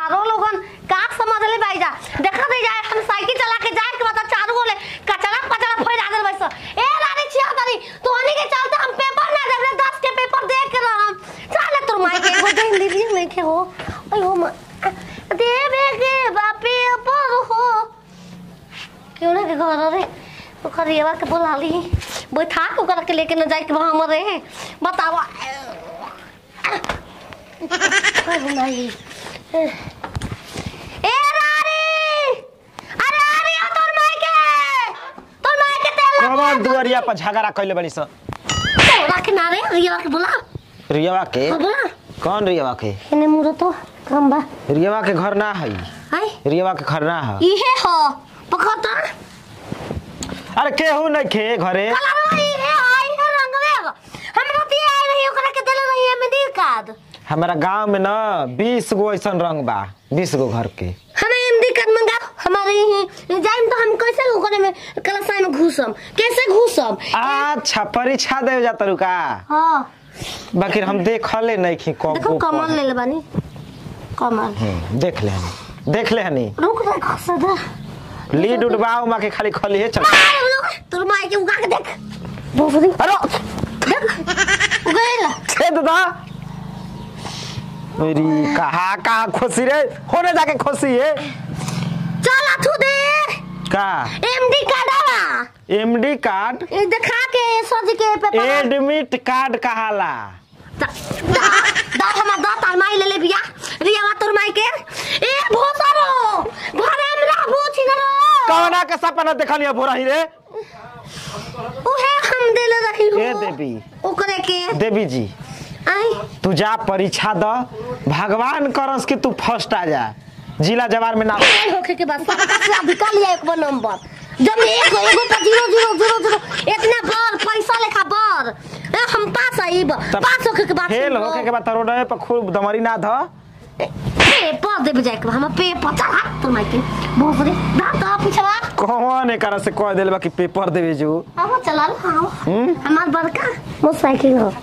चारों लोगन का समझ ले भाई जा देखा दे जाए हम साइकिल चला के जाए के बता चारों बोले कचरा पचरा फैला दे वैसा ए रानी छिया तारी तोनी के चलते हम पेपर ना देबे 10 के पेपर देख के रहम चल तोर माई के एगो दे दीदी नहीं के हो ओयो देबे के बापे पर हो क्यों ना के घर रे तो खरियावा के बुला ली बैठा को कर के लेके न जाए के वहां मरे बतावा नहीं ए रानी अरे अरे तोर माई के तेल कौन दुआरिया पर झगड़ा कइले बड़ी स तोरा के नारे रियावा के बुला रियावा के बुला कौन रियावा के एने मुरो तो काम बा रियावा के घर ना है हाय रियावा के घर ना है इहे हो पखता अरे केहू नहीं खे घरे कलर इहे आई है रंग में हम रोटी आई रही ओकरा के देले रही है मेहंदी कार्ड हमारा गांव में ना 20 गो ऐसन रंग बा 20 गो घर के हमें मेहंदी कार्ड मंगा हमारे ही जाइम तो हम कैसे ओकरे में क्लास में घुसम कैसे घुसम अच्छा परीक्षा दे जाता रुका हां बाकी हम देखले नहीं खी को देखो कमल ले ले बानी कमल देख ले हनी रुक रे खसदा लीड उड़वाओ मां के खाली खली है चल तोर माई के उगा के देख बोफरी अरे देख उगेला छेद दा मेरी कहा खुशी रे होने जाके खुशी है चल अथु दे का एमडी कार्ड आवा एमडी कार्ड दिखा के सज के पेपर एडमिट कार्ड कहाला दा हमार दा तार माई ले ले बिया रियावा तोर माई के ए भोसरो घरे में रहबो छिनरो कौना के सपना देखलिया भोरही रे ओहे हम देले रही हो ए देवी ओकरे के देवी जी आई तू जा परीक्षा द भगवान करस कि तू फर्स्ट आ जा जिला जवार में ना होखे के बाद सबका से अधिका लिया एक नंबर जब एगो पे 0 इतना बार पैसा लेखा बार हम पास आइब पास होखे के बाद फेल होखे के बाद रोडे पे खूब दमरी ना ध पेपर देबे जाए के हम पेपर चढ़ा तो माई के भोसरे दा पूछवा कौन एकरा से कह देल बा कि पेपर देबे जो अब चला हां हमार बड़का मोटरसाइकिल हो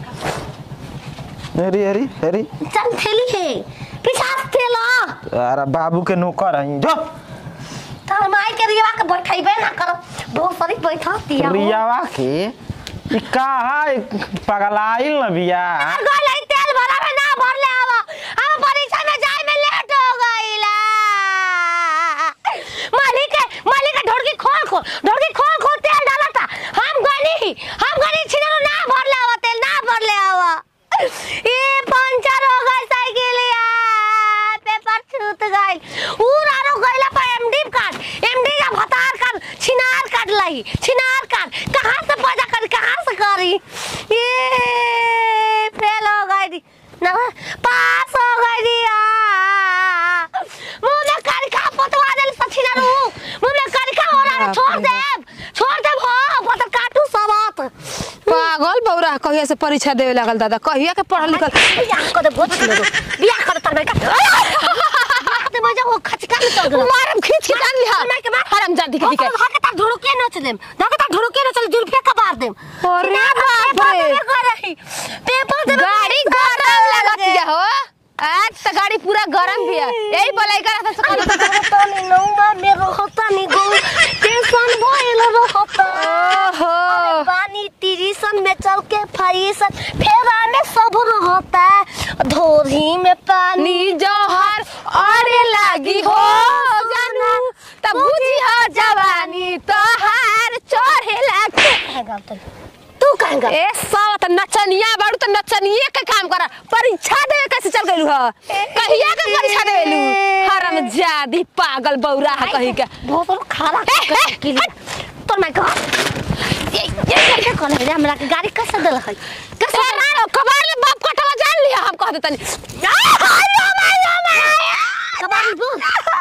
अरे चल थैली है पीछा थैला अरे बाबू के नौकर हई जो तार माई के रियावा के बैठाइबे ना करो बहुत सारी बैठा दिया रियावा के ई कहा पगलाइल न बिया गलाई तेल भरा में ना भर ले आवा हम परीक्षा में जाए में लेट हो गईला मालिक ढोड़की खोल तेल डाला था हम गनी छिनरो ना भर ले आवा तेल ना भर ले आवा ये पंचर हो गई साइकिल यार पेपर छूट गई उरारो गईला पर एमडी का भतार कार्ड छिनार कार्ड लई छिनार कार्ड कहां से पैदा करी कहां से करी ये फेल हो गई ना पास हो गई मुझे करिका पतवा देल सछिनारू मुझे करिका ओरा छोड़ दे हो पता काटू सबत पागल बौरा कहिया से परीक्षा देवे लागल दादा कहिया के पढ़ल लिखल बियाह कर दे बहुत सुनो बियाह कर तर का ते मजा वो खचका में चल गया मारम खींच के जान लिया मैं के बाद हराम जादी के धके ता ढुड़के न चलेम धके ता ढुड़के न चल जुल्फे का मार देम अरे बाप रे पेपर दे गाड़ी गरम लागत या हो आज त गाड़ी पूरा गरम भी है यही बोलाई करा था तो नहीं नौमा में रहता नहीं गो टेंशन भइल रहता ओहो पानी तिरिसन में चल के फरीसन फेरा में सब रहता धोरी में पानी जहर अरे लागी हो जानू तब बुझी हो जवानी तोहार चढ़े लागे तू कहेगा ए साला त नचनिया बाड़ू त नचनिए के काम करा परीक्षा देवे कैसे चल गइलू ह कहिया के परीक्षा देवेलू हराम जादी पागल बौरा है कहि के बहुत खारा के तोर माय गॉड ये कौन है हमरा के गाड़ी कैसे देल है कैसे मारो कबार ले बाप कटवा जान लिया हम कह देतनी कबार बोल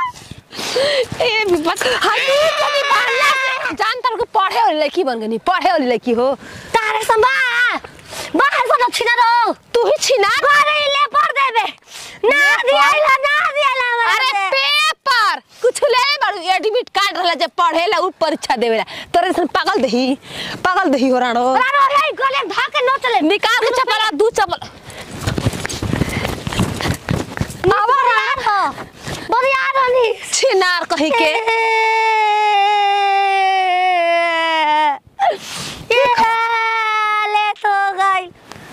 ए बस हनी कभी पढ़ला से जान तर को पढ़े वाली लड़की बन गनी पढ़े वाली लड़की हो तारे संबा बाहर से छिना रो तू ही छिना घरे ले पढ़ देबे ना दियाला अरे पेपर कुछ ले बाड़ू एडमिट कार्ड रहला जब पढ़ेला उ परीक्षा देवेला तोरे सन पागल दही हो राणो रे गले भाके न चले निकाल के चपला दू चपल आवा राण हो रानी छिनार कही के ये ले तो गई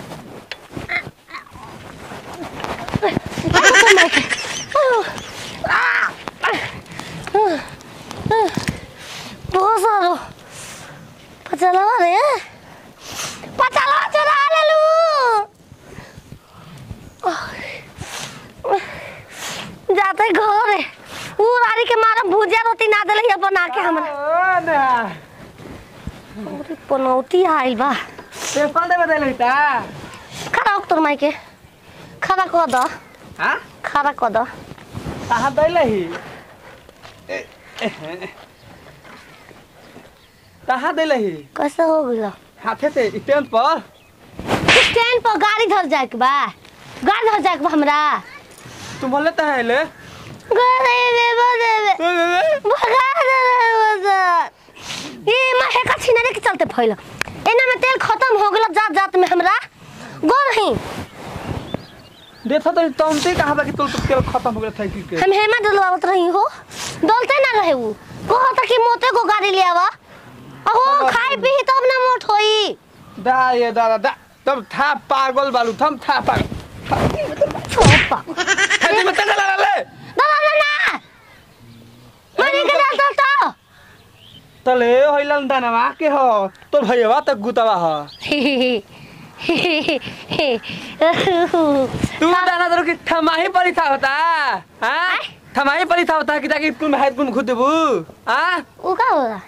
बहुत सारो पचलवा रे पचलवा चुरा ले लू जाते घर है ऊ रानी के मारा भुजिया रोटी ना देले ये बना के हमरा अरे पनौती आइल बा पेपर देबे देले ता खड़ा हो तोर माई के खड़ा कर द हां खड़ा कर द कहां दैले ही कहां दैले ही कैसे हो गइल हाथे से स्टैंड पर स्टैंड पर गाड़ी धर जाए के बा गाड़ी धर जाए के बा हमरा तुम बोले त है ले गाड़ी देबे भगा दे ये मैं हेका छिनारे के चलते फैल एना में तेल खत्म हो गेल जात जात में हमरा गो नहीं देखो तो तुमते कहां बा कि तुल तेल खत्म हो गेल था कि हम हेमा डलवावत रही हो डलते ना रहे वो कहो त कि मोते को गाड़ी ले आवा अहो खाई पी तब ना मोट होई दा ये दा तब था पागल बालू थम था पागल छोपा खाली मत चला ले दादा ना मने के डाल तो तले होइलन दानवा के हो तो भैया तक गुतवा हो तू दाना दरो कि थमाही पड़ी था होता हां थमाही पड़ी था होता कि ताकि स्कूल में हाथ गुन खुद देबू हां ओ का होला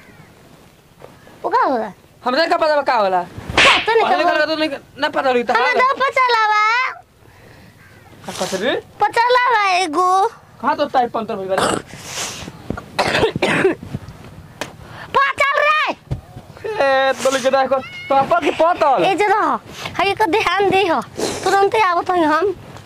हमरे का पता का होला पता नहीं पहले का तो नहीं ना पता रही था हमें दो पचलावा का पता रे पचलावा एगो कहां तो टाइप पंतर होई बारे पचल रे ए बोले के देखो तो अपन की पतल ए जरा हई को ध्यान दे हो तुरंत आवत हई हम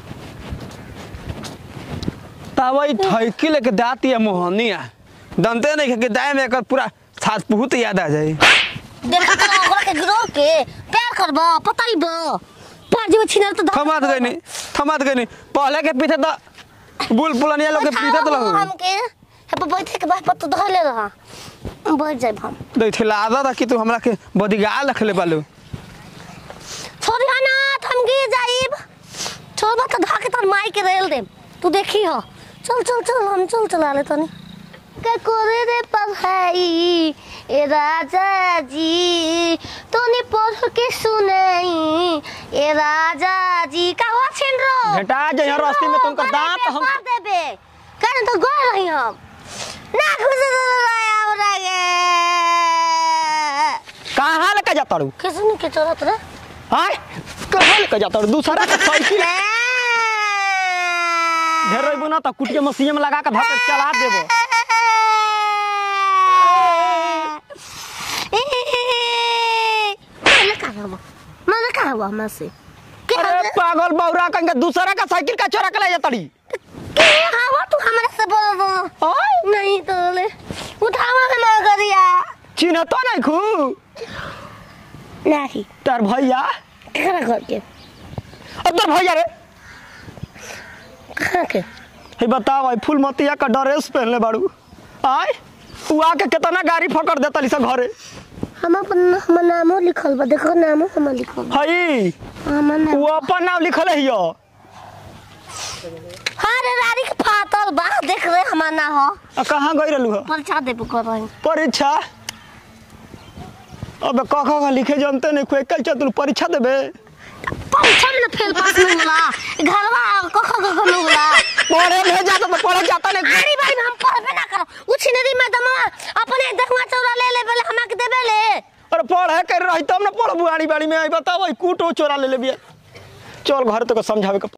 तावई थैकी लेके दाती है मोहनिया दंते नहीं के दाए में कर पूरा साथ बहुत याद आ जाए देखा तो ओकरा के गिरो के प्यार करबो पताइबो पार जीव छिनर तो थमात गई नहीं पहले के पीछे तो बुलबुलनिया लोग के पीछे तो लहू हमके हे पर बैठे के बाद तो धर ले रहा बैठ जाए हम दैथे लादा था कि तू हमरा के बॉडीगार्ड रखले बालू छोड़ी ना हम गिर जाइब छोड़ तो धाके तर माई के रेल दे तू देखी हो चल हम चल चला ले तनी के करे रे पढ़ाई ए राजा जी तूने पढ़ के सुनाई ए राजा जी का हो छिन रो बेटा जहाँ रास्ते में तुमका दांत हम मार देबे कहने तो गए रही हम ना खुश आया गे कहां लेके जाता रू किसने के चलत रे हां कहां लेके जाता रू दूसरा का साइकिल घेर रही ना तो कुटिया मशीन में लगा के धक्का चला देबो मैंने कहा हुआ हमसे अरे पागल बौरा कहीं दूसरा का साइकिल का चोरा के ले जाता री के हवा तू हमरे से बोल दो नहीं तो ले उठावा हमार गरिया चिन्ह तो नहीं खू नहीं तार भैया खड़ा करके अब तार भैया रे कहां के हे बताओ भाई फुल मतिया का ड्रेस पहनले बाड़ू आय उ आके कितना गाड़ी फकर देता ली सब घरे हम अपन नामो लिखल बा देखो नामो हम लिखल हई हमर नाम वो अपन नाम लिखल है यो अरे रानी के फाटल बा देख रे हमार ना हो कहां गई रहलू हो परीक्षा देबो कर रही परीक्षा अब का लिखे जानते नहीं कोई कल चतुर परीक्षा देबे परीक्षा में फेल पास नहीं होला घरवा कखो में होला पढ़े नहीं जाता तो पढ़े जाता नहीं अरे भाई हम पढ़बे ना करो उछिनरी मैडम अपने दहुआ चौरा ले बेले हमरा के देबे ले और पढ़े कर रही तब ना पढ़ बुआड़ी बाड़ी में आई बताओ कूटो चोरा ले ले बिया चल घर तो समझावे के